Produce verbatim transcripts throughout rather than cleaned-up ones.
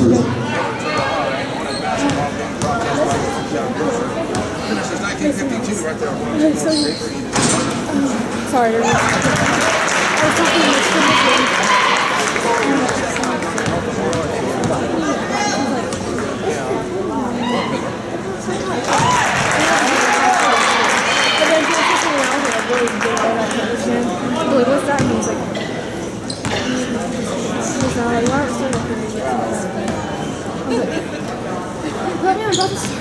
Sorry. I was talking to Like, what's that? And he's like, he's not like, why aren't you looking at me? I was like, let me on about this.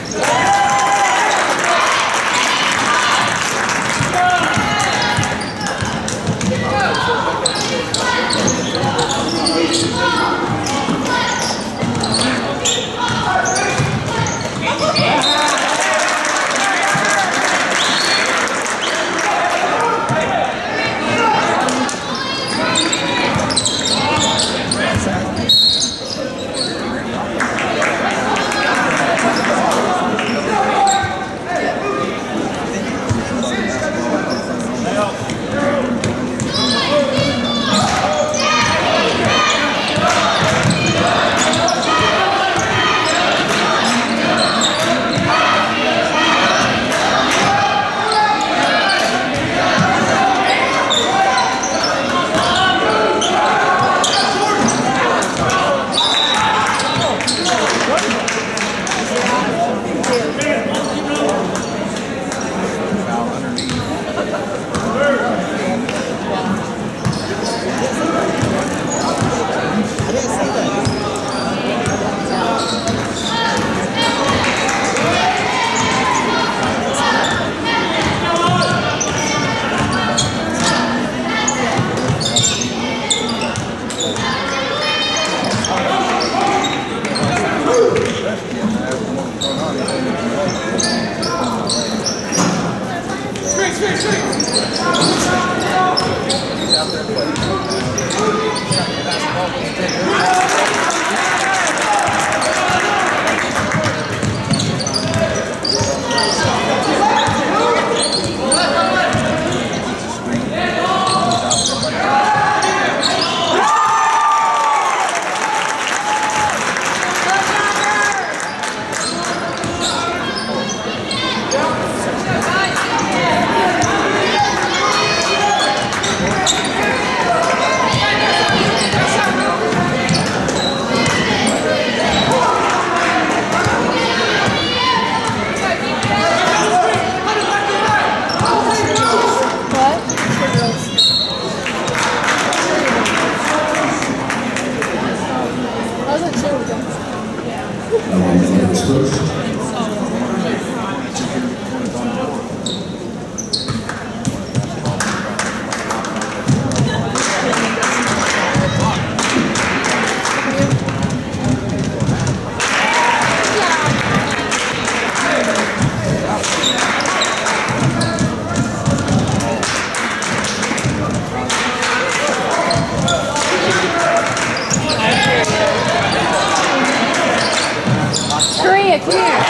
Come here.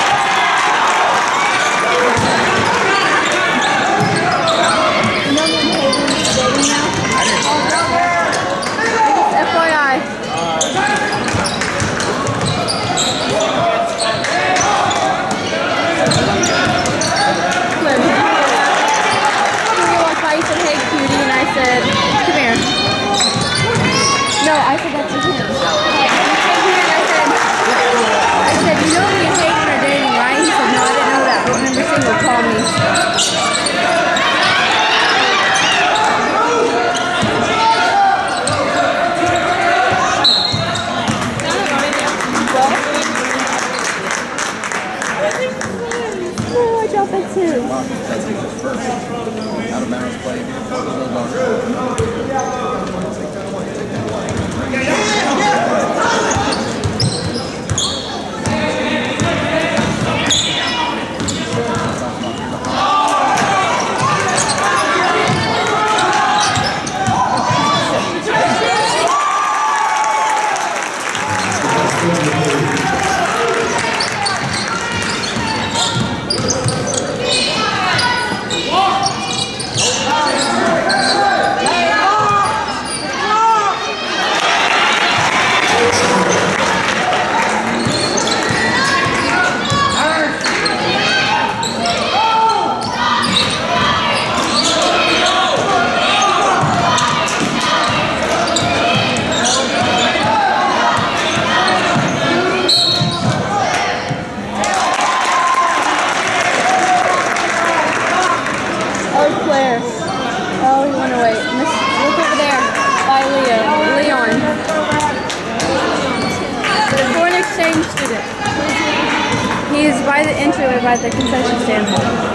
by the entryway, by the concession stand.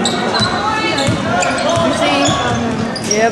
You see? Yep.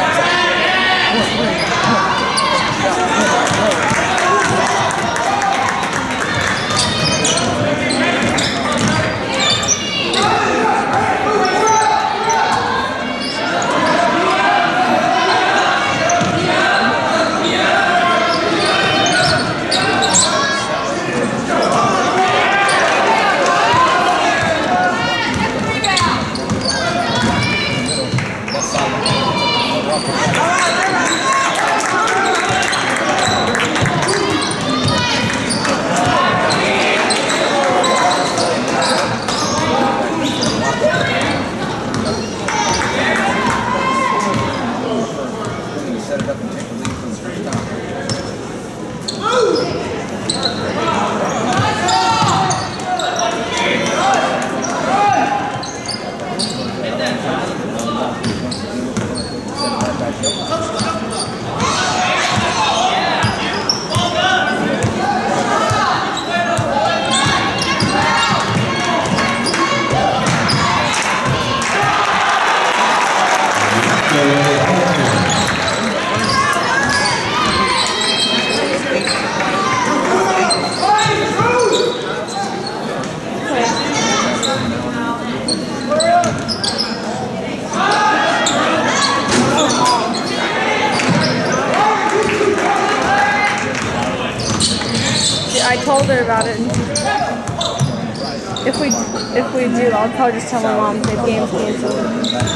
I told her about it. If we if we do, I'll probably just tell my mom the game's canceled.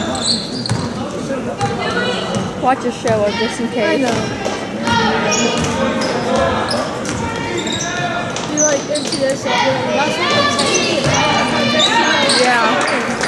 Watch a show of just in case. I know. You like into this? Yeah.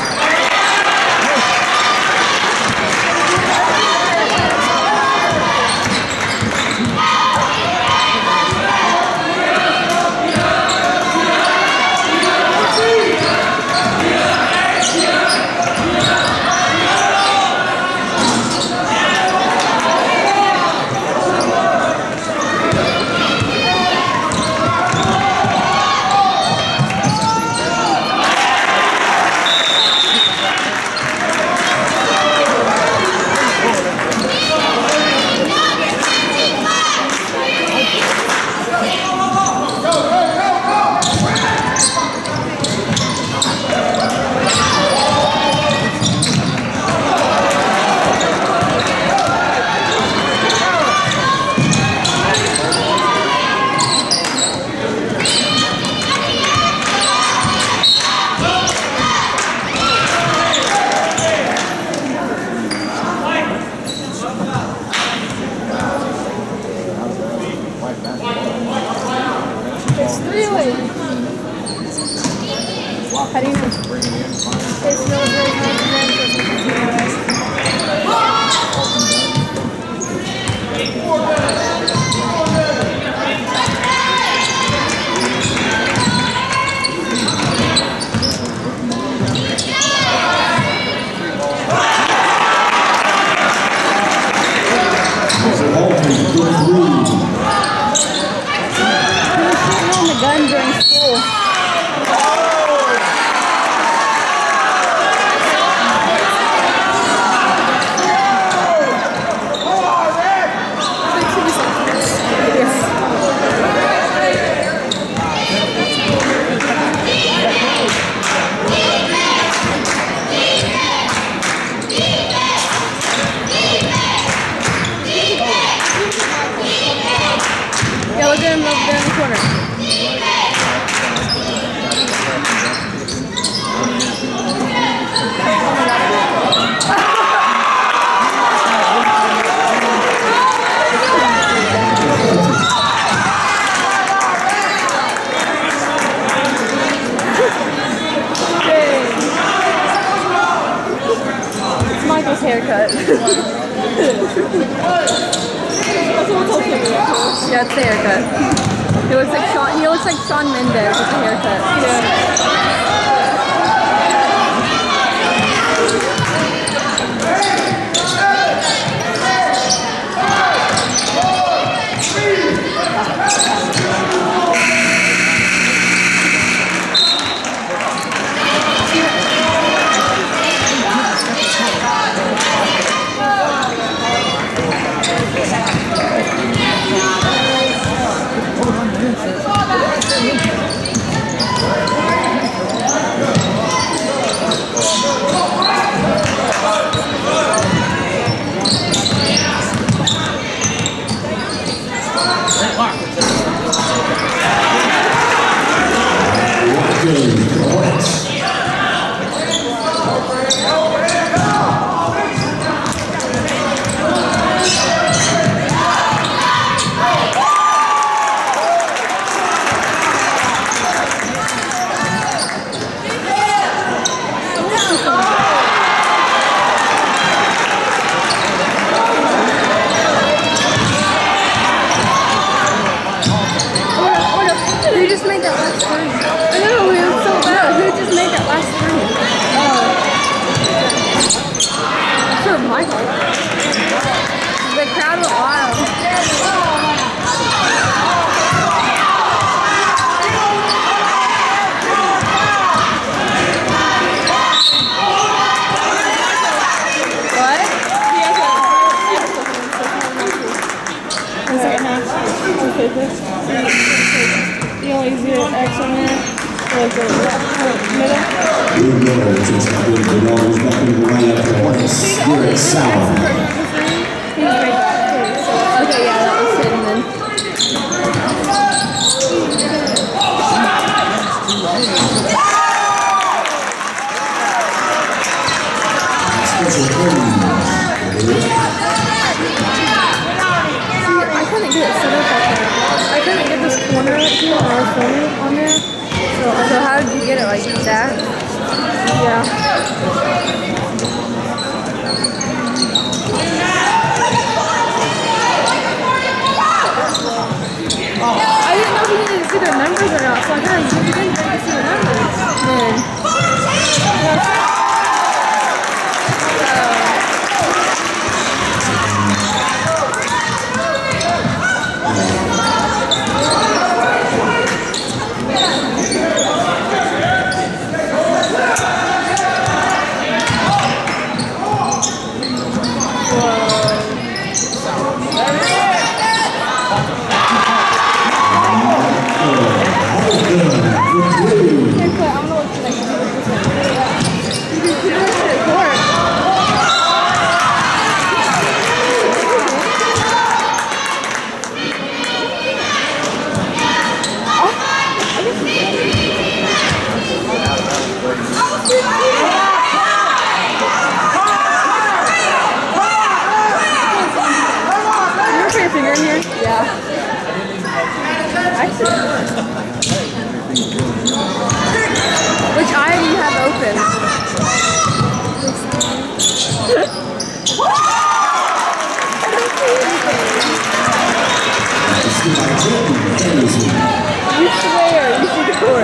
It's three way. How do you know? It's not very hard to Gun during school. Yeah, look at him over there in the corner. It's Michael's haircut. Yeah, it's the haircut. He looks like Shawn. He looks like Shawn Mendes with the haircut. Yeah. like it. The crowd went wild. What? The second half. You always do an X on there. Like the middle. Here we go. Just got the ball back into the lineup for Marcus Garrett Sauer. He's right back. Okay, yeah, that was hidden then. Special training. See, I couldn't get it set up like that. I couldn't get this corner right here when I was filming on there. So, so how did you get it like that? Yeah. I didn't know if you needed to see their numbers or not, so I kind of zoomed in so you could see the numbers. Then, which eye do you have open? You swear, you see the court.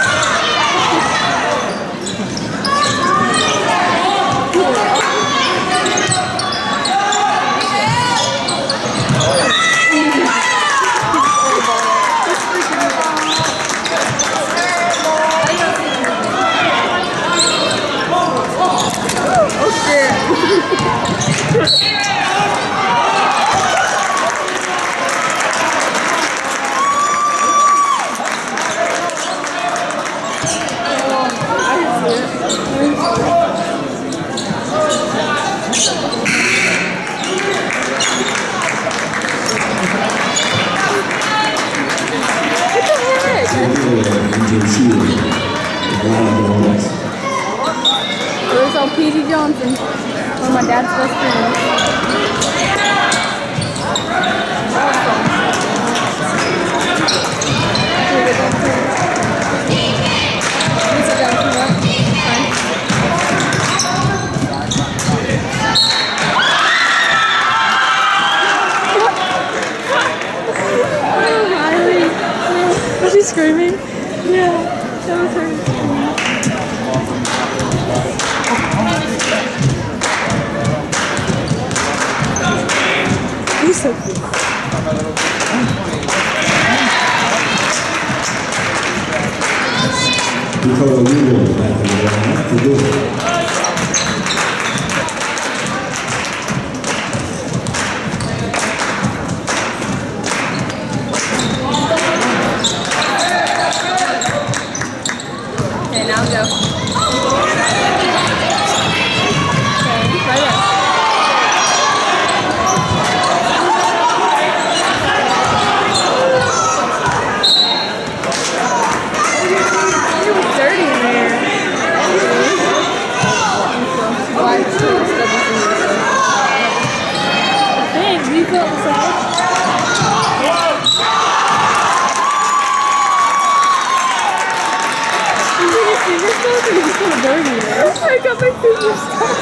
It was on P D Johnson, one of my dad's best friends. Was she screaming? Yeah, that was her. He's so cute. Because we will have to do it. Okay, now go. I got my fingers stuck.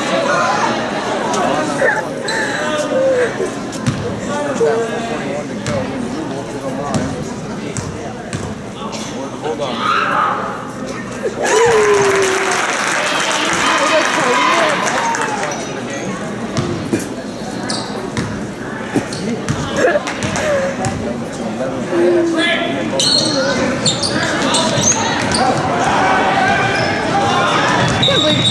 can't believe.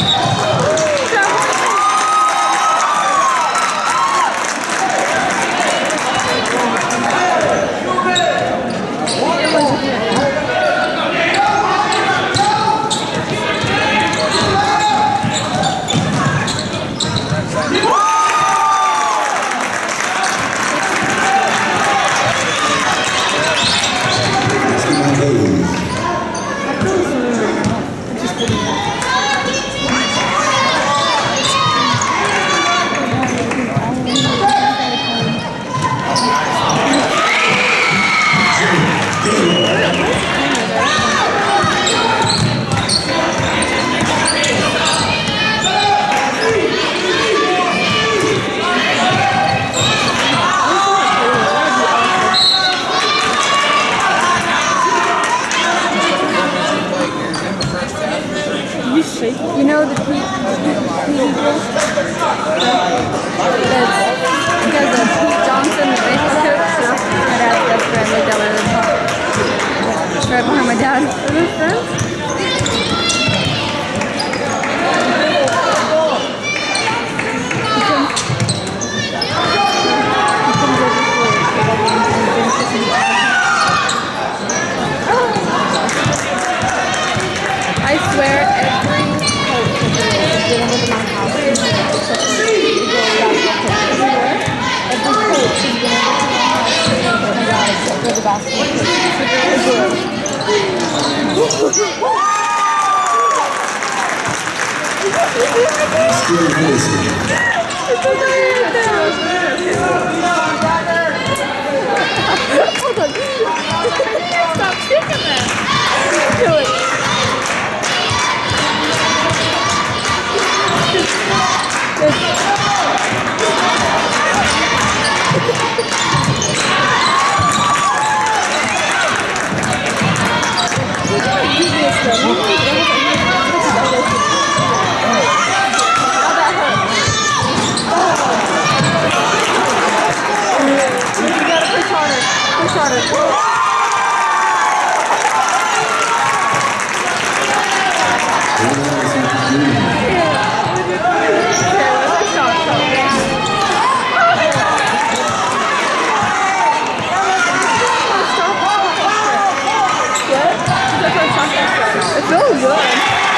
You know the Pete, Pete, Pete that's because of Pete Johnson, the baseball coach. So my dad's best friend lived down there at the top. Right behind my dad. Are those friends? I swear every coach has been over to my house and has such a everywhere. Every coach has been over to my house and for the basketball coach. Hold on. Stop kicking that. Do it. It's so good.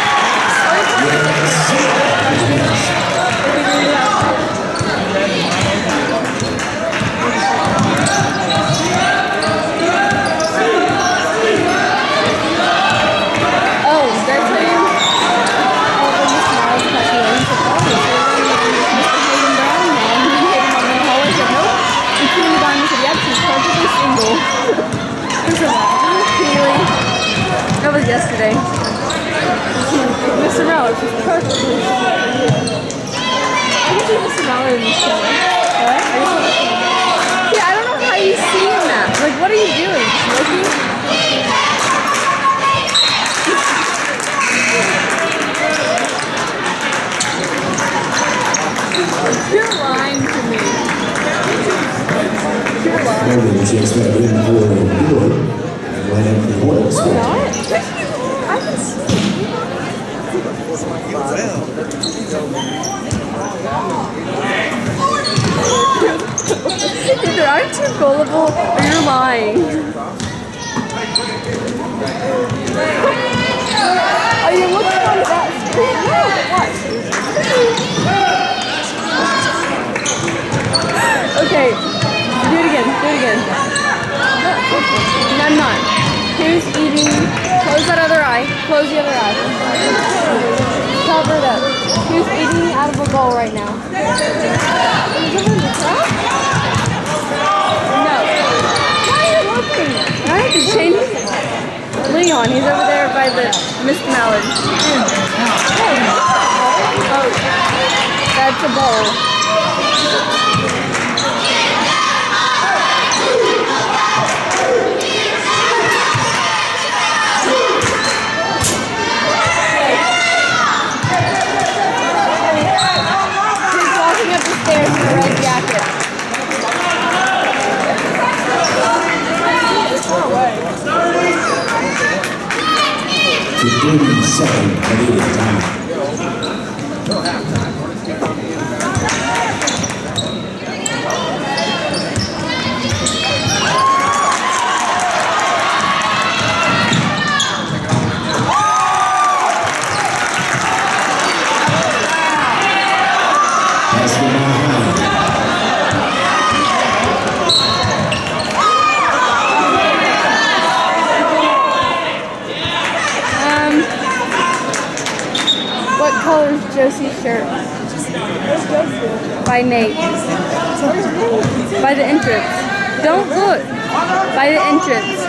Oh, that's him. Oh, when Mister Miles passed away, he said, oh, Mister Hayden Brown, man. He didn't hate him on the hall. I said, nope. And Keely Brown said, yep, she's perfectly single. It was a Keely. That was yesterday. Mister Mallard, she's perfectly single. I can see Mister Mallard in this camera. What? Yeah, I don't know how you see him that. Like, what are you doing? Smoking? You're lying to me. You're lying. Holding checks that in for good. And right up the point. I'm not. I can see. Either I'm too gullible or you're lying. Are you looking on that screen? No, what? Okay, do it again, do it again. No, I'm not. Who's eating? Close that other eye. Close the other eye. Cover it up. Who's eating out of a bowl right now? Is it in the cup? No. Why are you looking? I have to change it. Leon, he's over there by the Mister Mallard. Oh, that's a bowl. Stairs in a red jacket. thirty-second Canadian time. What color is Josie's shirt? By Nate. By the entrance. Don't look. By the entrance.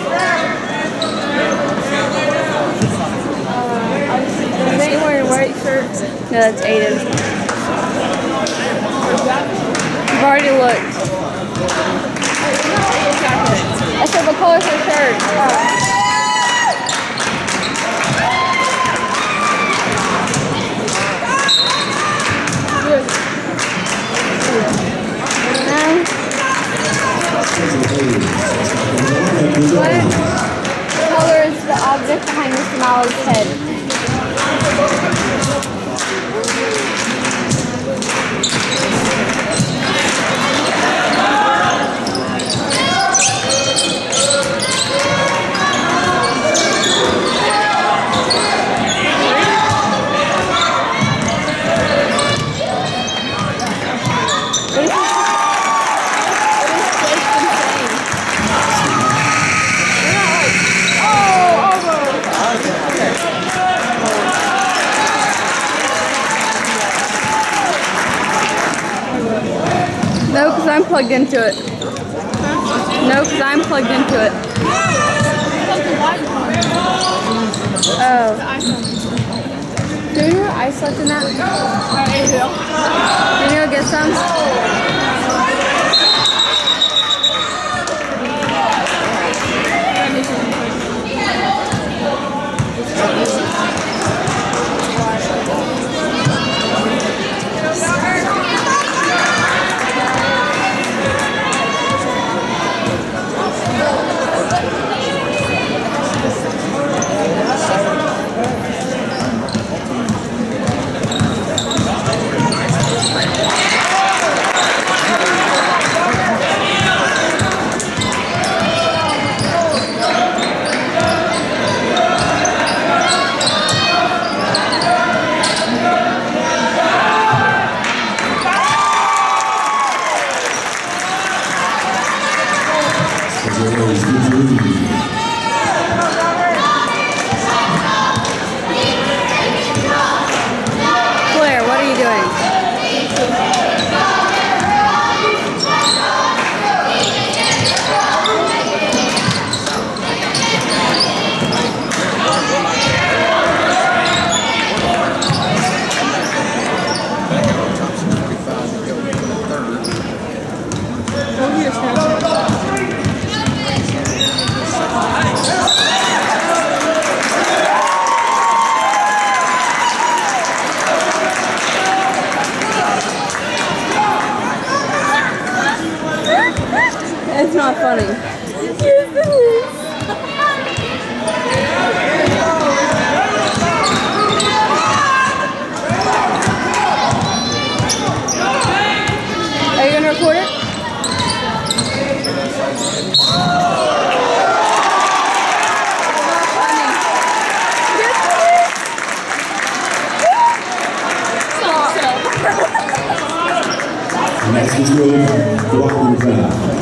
Is Nate wearing a white shirt? No, that's Aiden. You've already looked. I said, what color's her shirt? Oh. What color is the object behind Mister Mallow's head? No, because I'm plugged into it. No, because I'm plugged into it. Oh. Do you know ice left in that? Do you know get some? Claire, what are you doing? It's not funny. Yes, it is. Are you gonna record it? Next is Will walking down.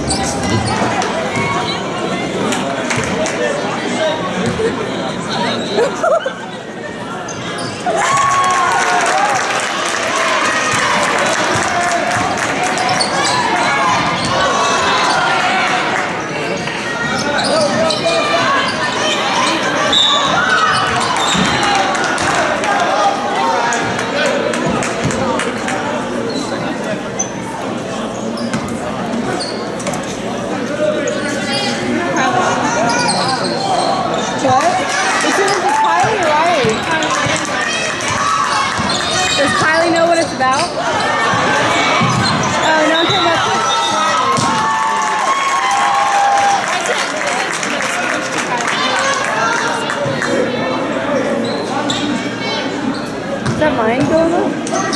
line going on?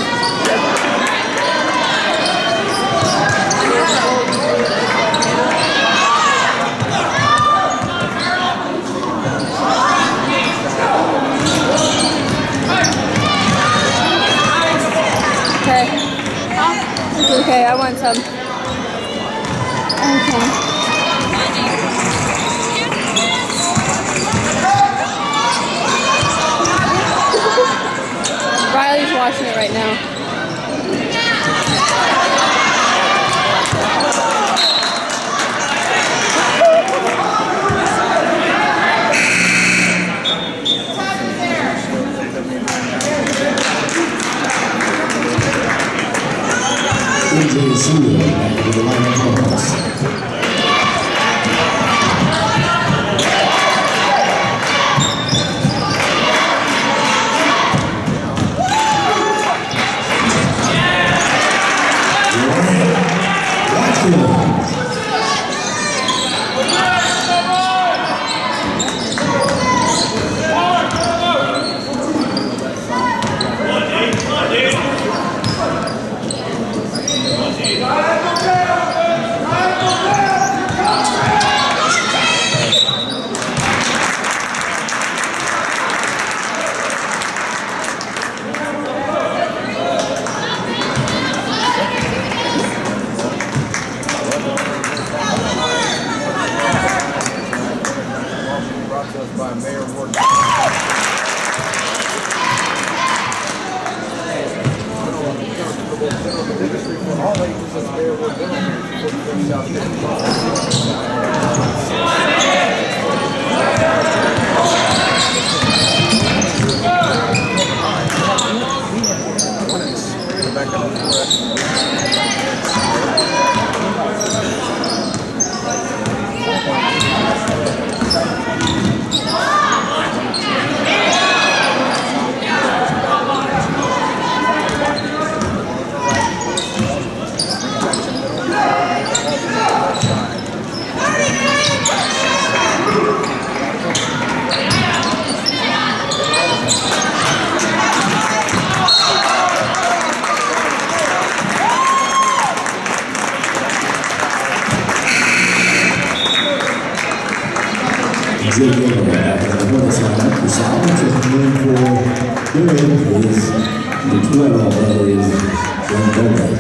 Okay. It's okay, I want some. Okay. Riley's watching it right now. A J Sewell back to the line of cross. By Mayor Ward. All ages of Mayor Ward. Jacob at the bonus line. The Solomon checking in for Durham is the twelve, that is John Bowman.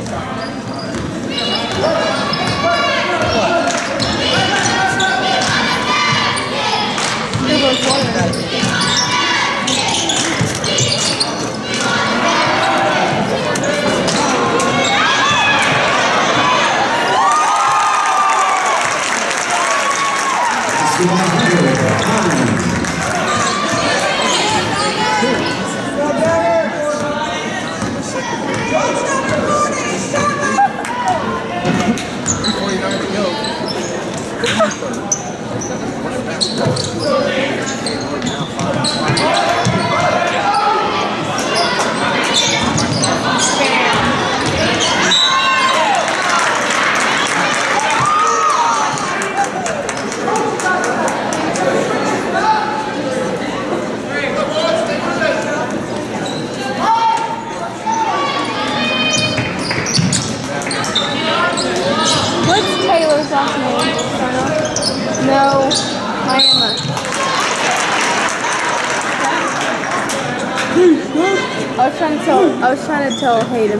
No, I am a. I was trying to tell. I was trying to tell Hayden,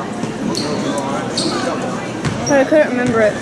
but I couldn't remember it.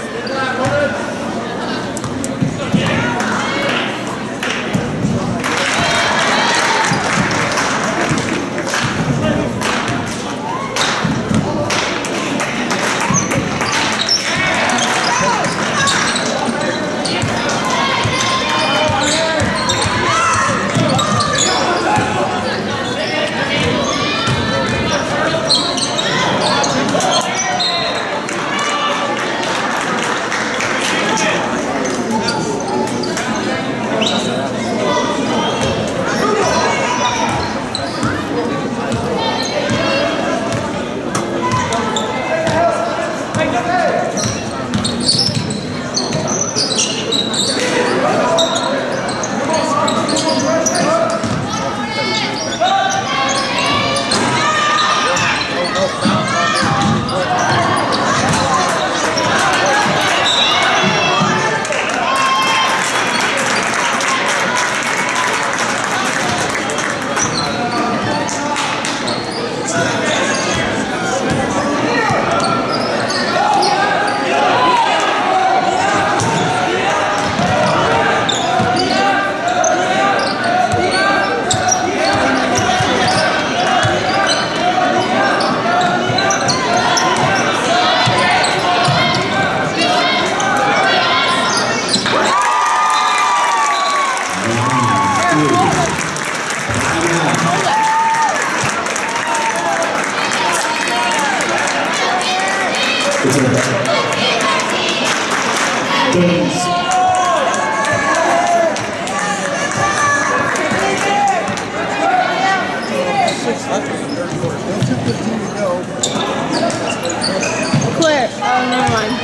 Clear. Oh, never mind.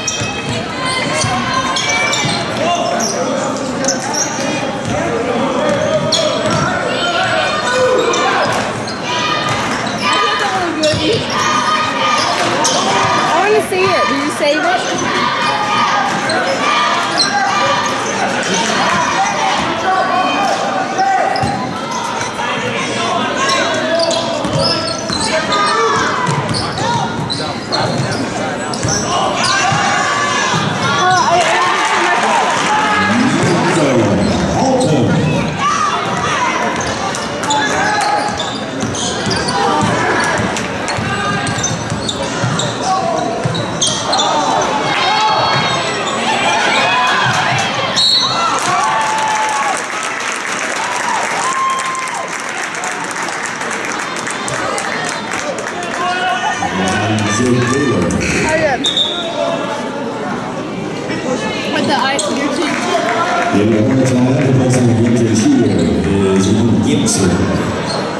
I want to see it. Did you save it? With the ice in your cheek. Yeah, the one time the person who gets this year is who gets it.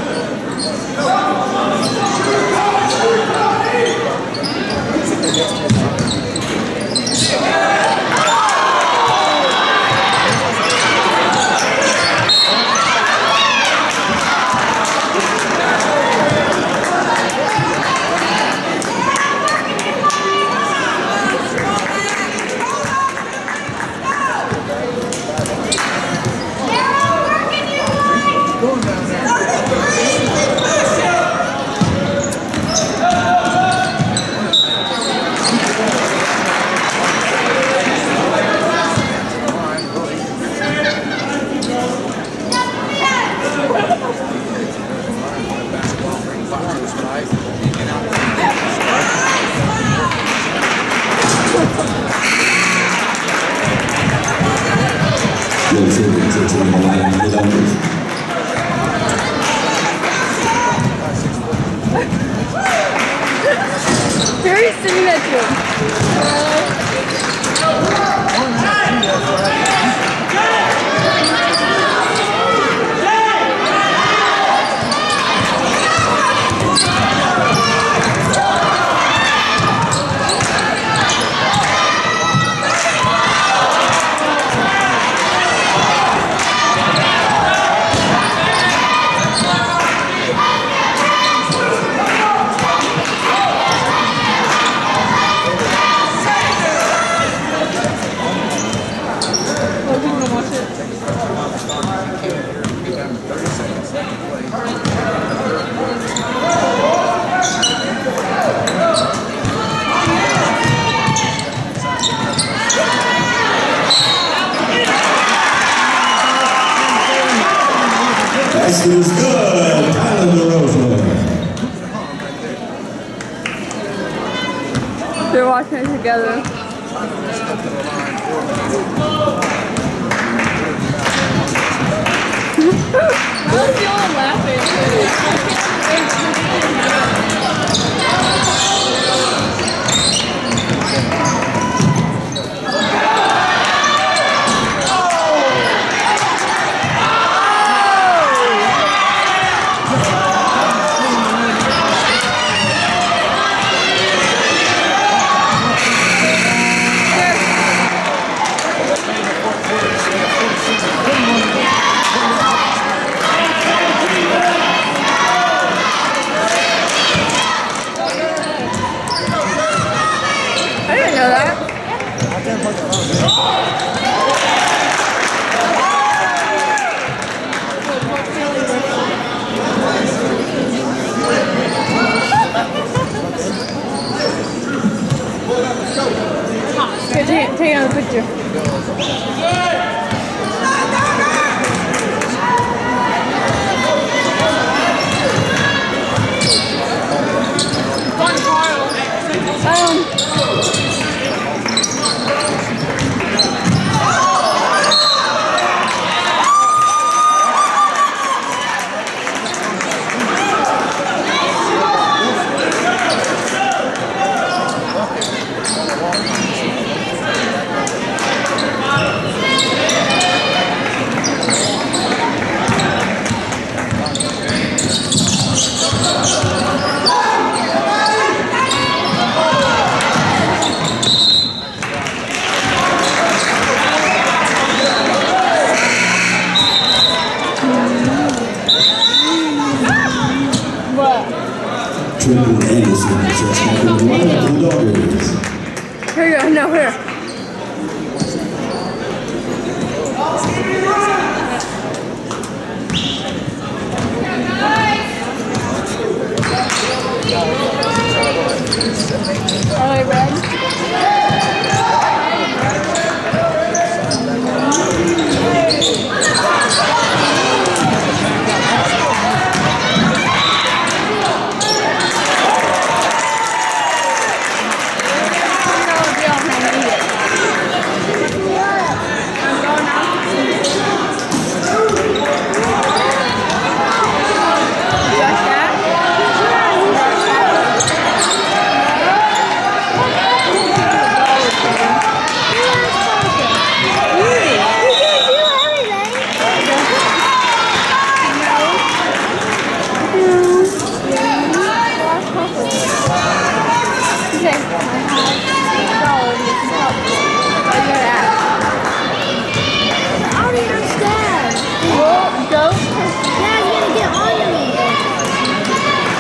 Harry's sitting at you. This is good. Tyler DeRosa. They're watching it together. I was the only laughing.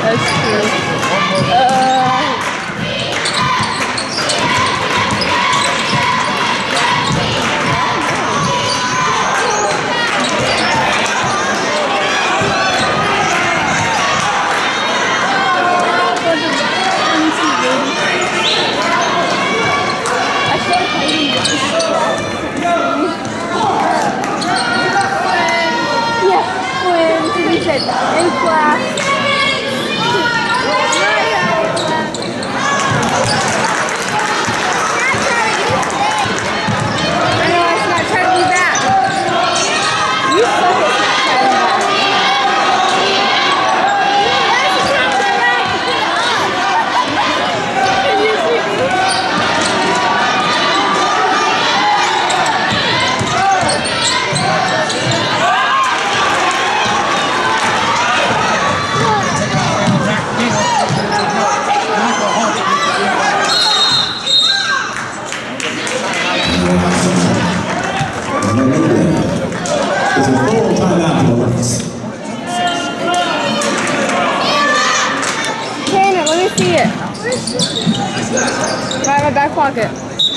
That's true. Uh, in class. I know I Snapchatted you back. You suck at Snapchatting back. Can you see me? It's a full timeout for the Bucks. Tanner, let me see it. Right in my back pocket.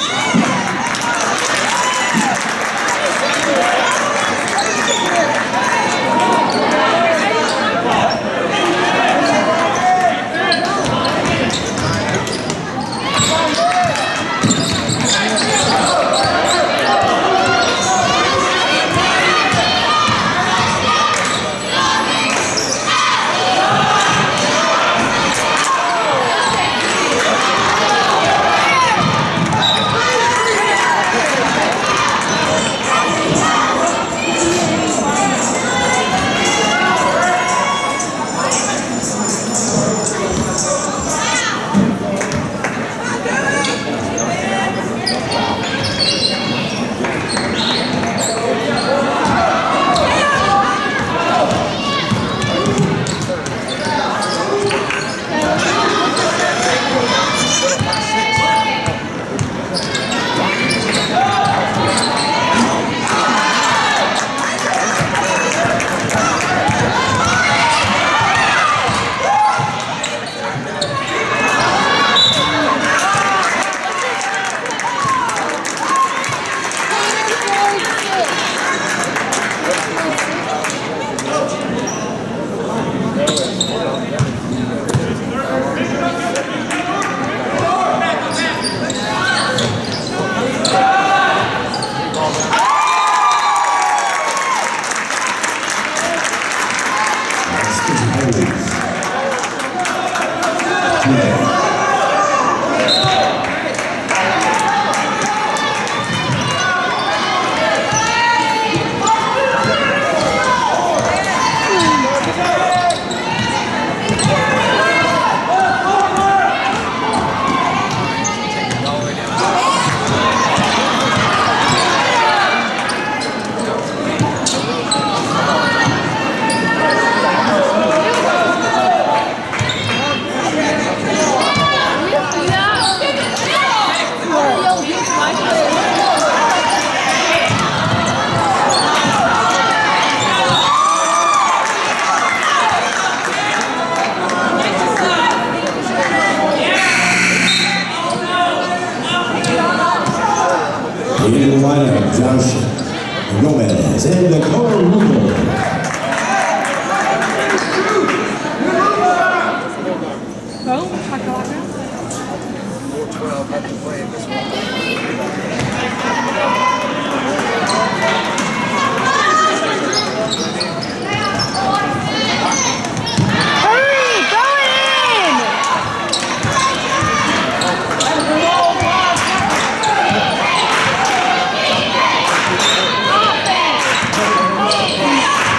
In the lineup, Josh Gomez and Dakota Rubel. Hurry, go in!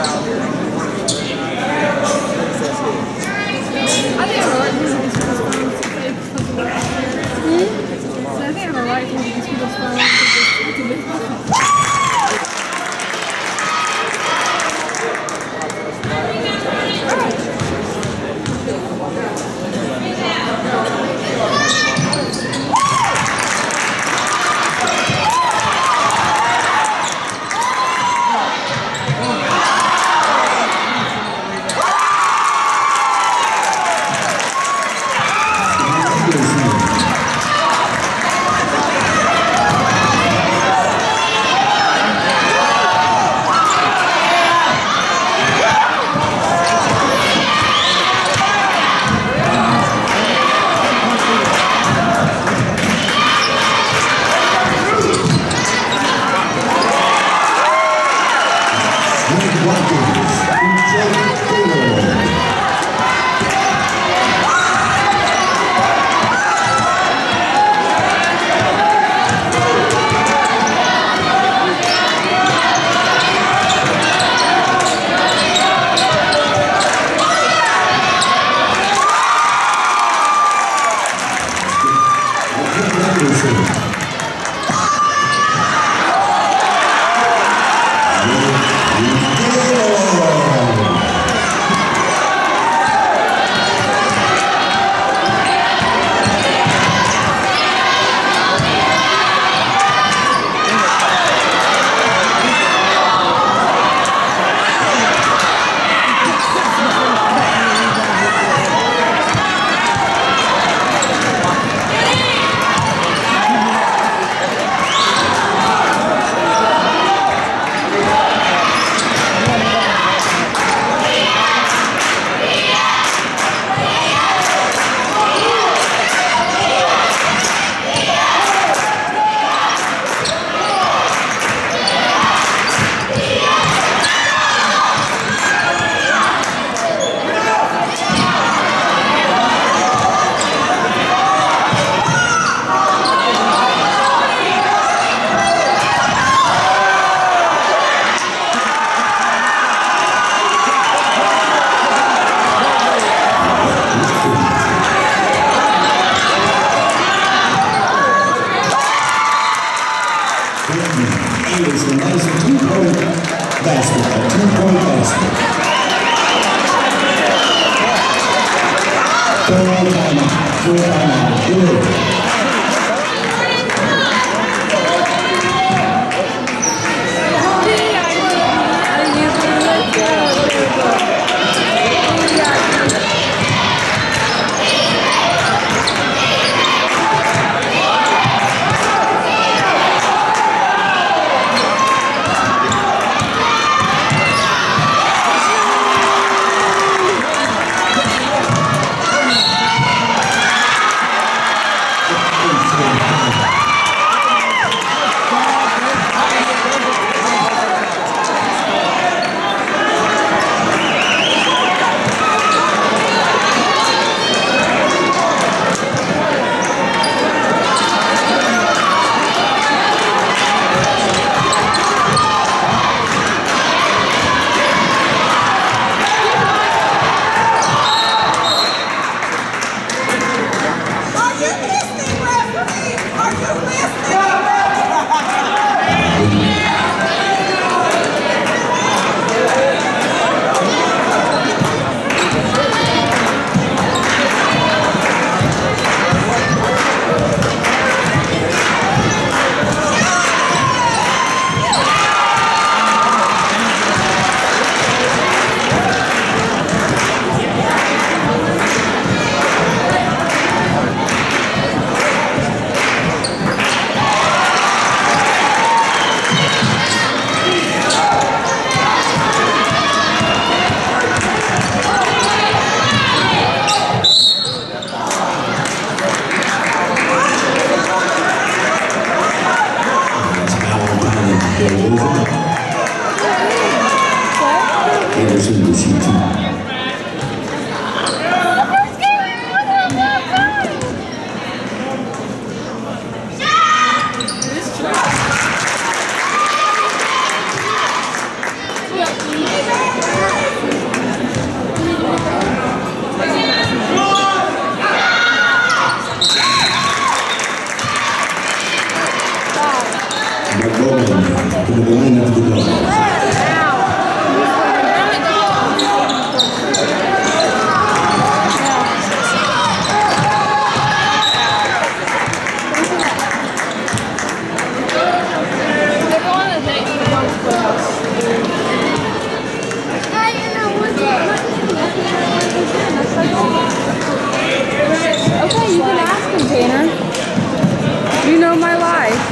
Is the nice two-point basketball, two-point basket. Full timeout, full timeout, good. Anderson will shoot two. Yeah. line up the Dogs. Okay, you can ask him, Tanner. You know my life.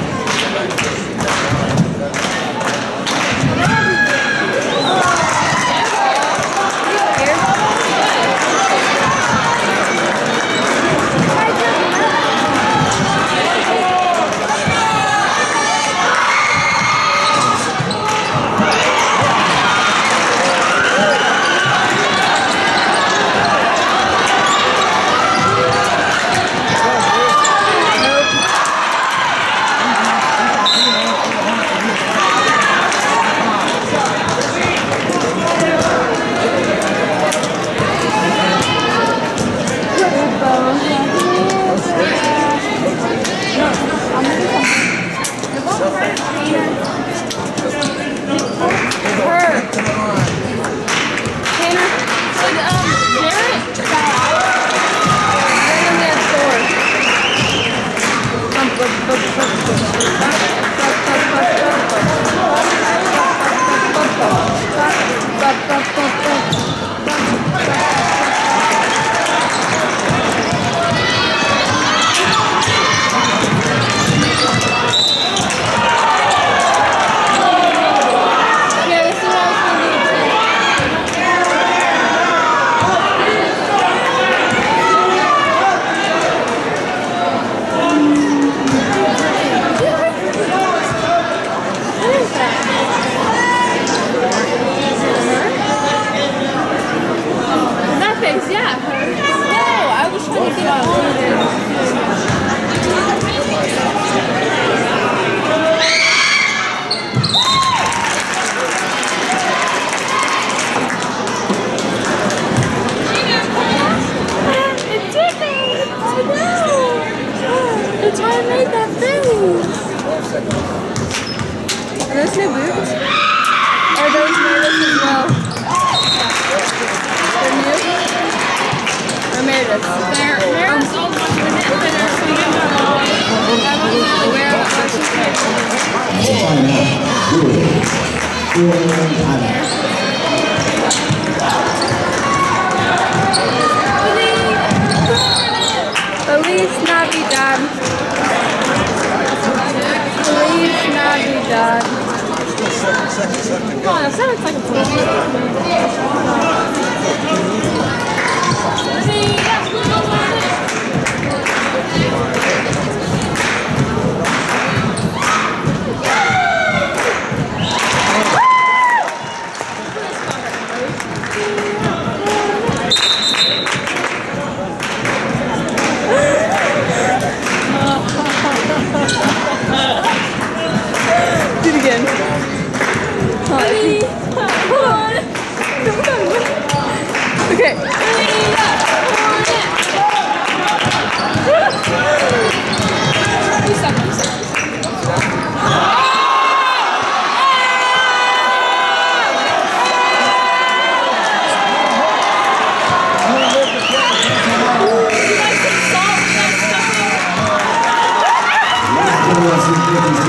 Are those new boots? Are those Meredith as well? They're new? Or Meredith? They're Meredith's old ones were knit fitters, so you can I wasn't really wear them, but she's great. Feliz Navidad. Feliz Navidad. Come on, that sounds like a do it again. Okay. Yes,